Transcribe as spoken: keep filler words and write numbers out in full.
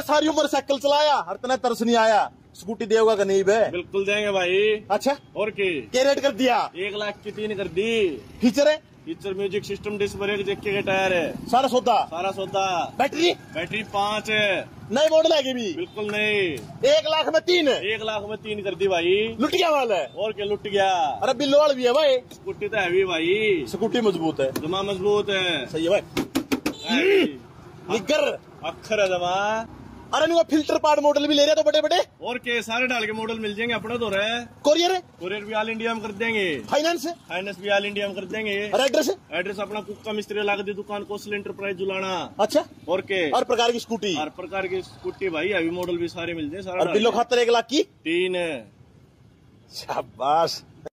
सारी उम्र साइकिल चलाया, हर तना तरस नहीं आया, स्कूटी देगा का नहीं बे? बिल्कुल देंगे भाई। अच्छा, और के क्या रेट कर दिया? एक लाख की तीन कर दी। फीचर है? Feature music system, disc brake, JK के टायर है, सारा सौदा? सारा सौदा। बैटरी? बैटरी पाँच है। नई मॉडल है भी? बिल्कुल नहीं। एक लाख में तीन? एक लाख में तीन कर दी भाई। लुट गया माल है? और क्या लुट गया। अरे बिल्लोल भी है भाई। स्कूटी तो हैवी भाई। स्कूटी मजबूत है, जमा मजबूत है। सही है भाई। निगर अक्षर है जमा। अरे नहीं, वो फिल्टर पार्ट मॉडल भी ले रहे तो बड़े बड़े। और के सारे डाल के मॉडल मिल जाएंगे अपना तो रहे। कोरियर है? कोरियर भी ऑल इंडिया में कर देंगे। फाइनेंस है? फाइनेंस भी ऑल इंडिया में कर देंगे। और एड्रेस है? एड्रेस अपना कुक्का मिस्त्री लागत दुकान, कौशल एंटरप्राइज जुलाना। अच्छा, और के हर प्रकार की स्कूटी? हर प्रकार की स्कूटी भाई, अभी मॉडल भी सारे मिल जाए। सारा और बिल्लो खातर एक लाख की तीन। शाबाश।